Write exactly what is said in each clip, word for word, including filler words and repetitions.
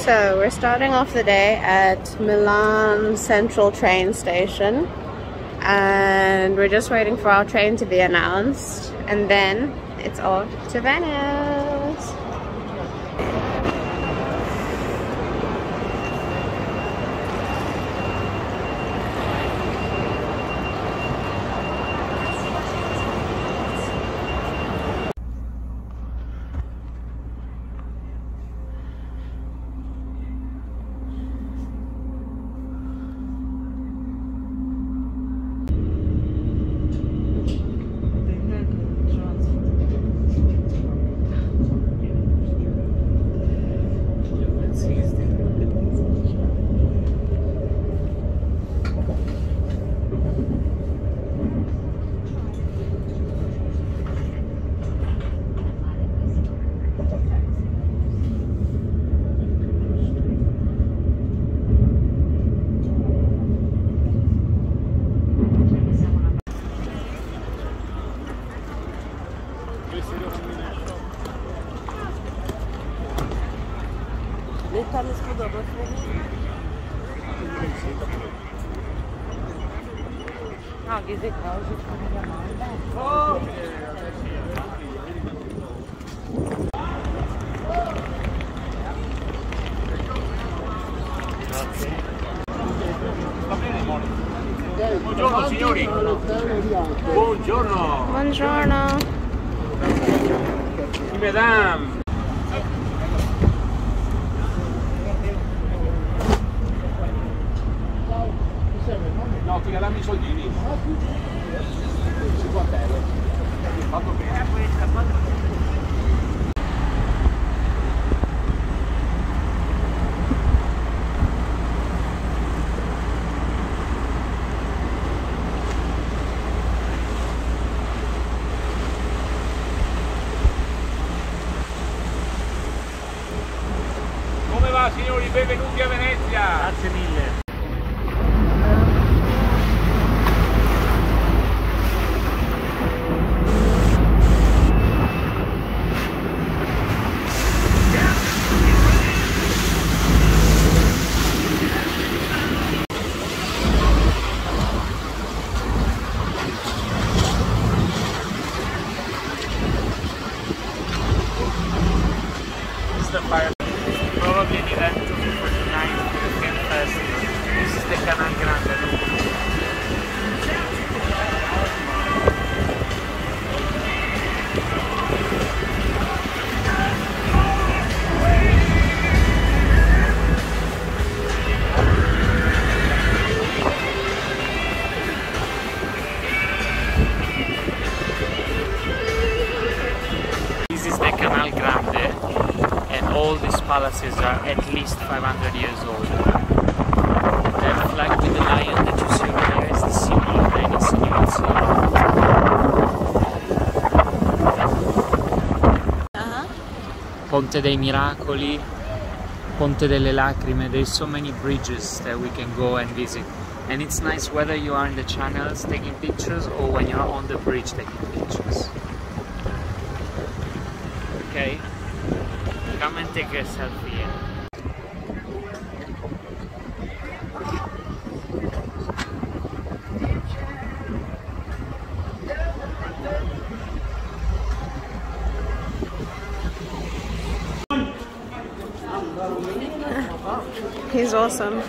So we're starting off the day at Milan Central train station, and we're just waiting for our train to be announced, and then it's off to Venice. Buongiorno signori. Buongiorno. Buongiorno. Madame. No, ti danno I soldini. cinquanta euro. Fatto bene. Come va signori? Benvenuti a Venezia! Grazie mille! This is the fire. Probably an event of the forty-ninth European Festival. This is the Canal Grande. This is the Canal Grande. All these palaces are at least five hundred years old. That flag with the lion that you see over there is the symbol of Venice, and you can see. Uh-huh. Ponte dei Miracoli, Ponte delle Lacrime. There's so many bridges that we can go and visit. And it's nice whether you are in the channels taking pictures or when you're on the bridge taking pictures. Okay? Come and take a selfie. Yeah? He's awesome.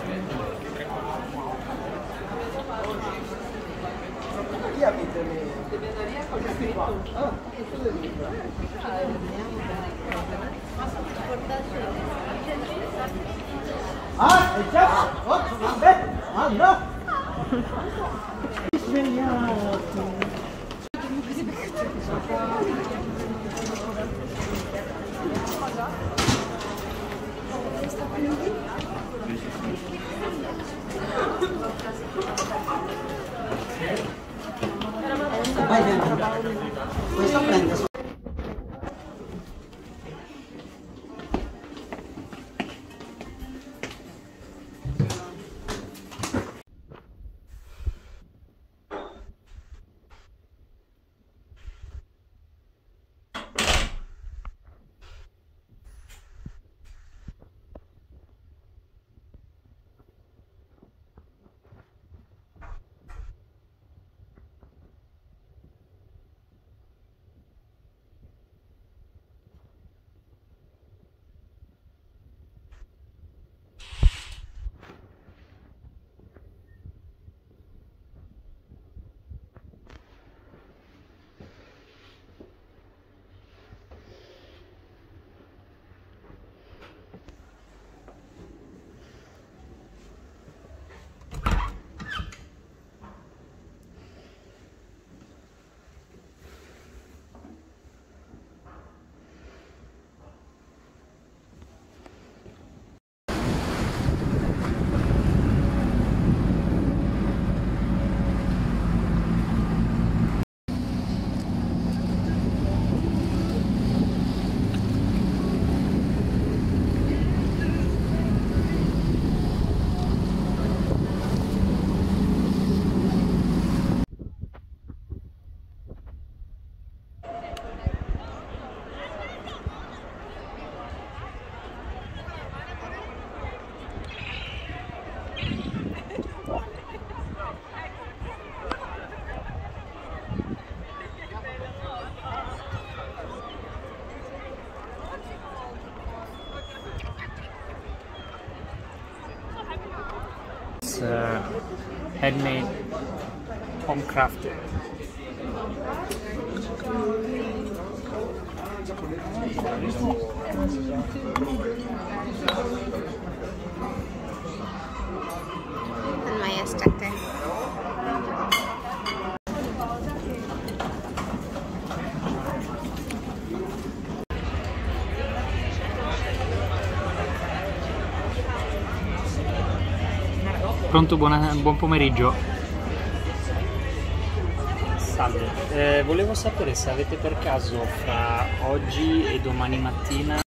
Ah, è già? Oh, vabbè, ah no! Vai dentro. Questo prende. uh, handmade, home crafted. And my estate. Pronto, buona, buon pomeriggio. Salve, eh, volevo sapere se avete per caso fra oggi e domani mattina